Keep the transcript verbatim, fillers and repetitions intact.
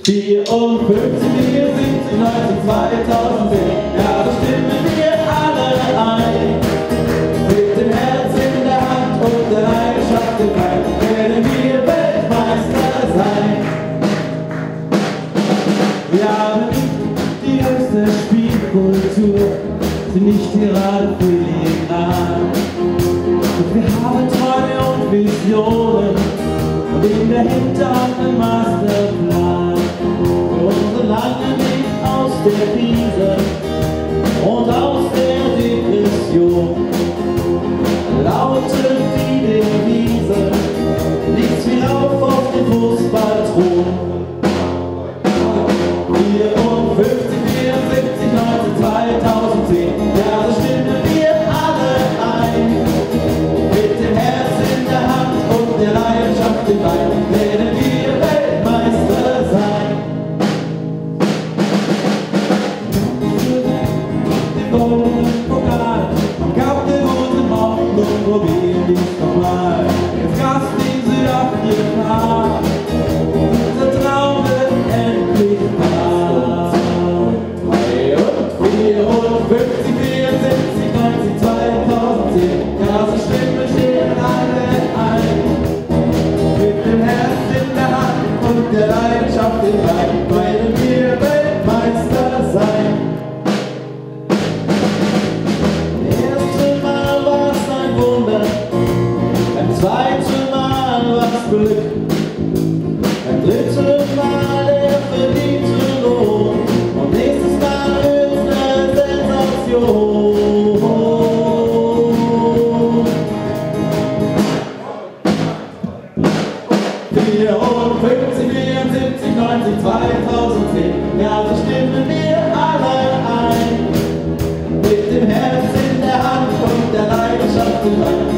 vierundfünfzig, vierundsiebzig, neunzig, zweitausendzehn, ja, so stimmen wir alle ein. Mit dem Herz in der Hand und der Leidenschaft im Bein werden wir Weltmeister sein. Wir haben die höchste Spielkultur, sind nicht gerade filigrane. Und wir haben Träume und Visionen und in der Hinterhand einen Masterplan für unseren langen Weg aus der Krise und aus der Depression. Lautet die Devise, nichts wie Lauf auf den Fußballthron. vierundfünfzig, vierundsiebzig, neunzig, zweitausendzehn, ja, so stimmen wir alle ein. Mit dem Herz in der Hand und der Leidenschaft im Bein werden wir Weltmeister sein. Den goldenen Pokal, am Kap der guten Hoffnung, probieren dies nochmal. Jetzt Gast in Südafrika, unser Traum wird endlich wahr. vierundfünfzig, vierundsiebzig, neunzig, zweitausendzehn, ja, so stimmen stehen alle ein. Mit dem Herz in der Hand und der Leidenschaft im Bein werden wir Weltmeister sein. Das erste Mal war es ein Wunder, beim zweiten Mal war es Glück, beim dritten Mal der verdiente Lohn und nächstes Mal wird's eine Sensation. vierundfünfzig, vierundsiebzig, neunzig, zweitausendzehn, ja, so stimmen wir alle ein. Mit dem Herz in der Hand und der Leidenschaft im Bein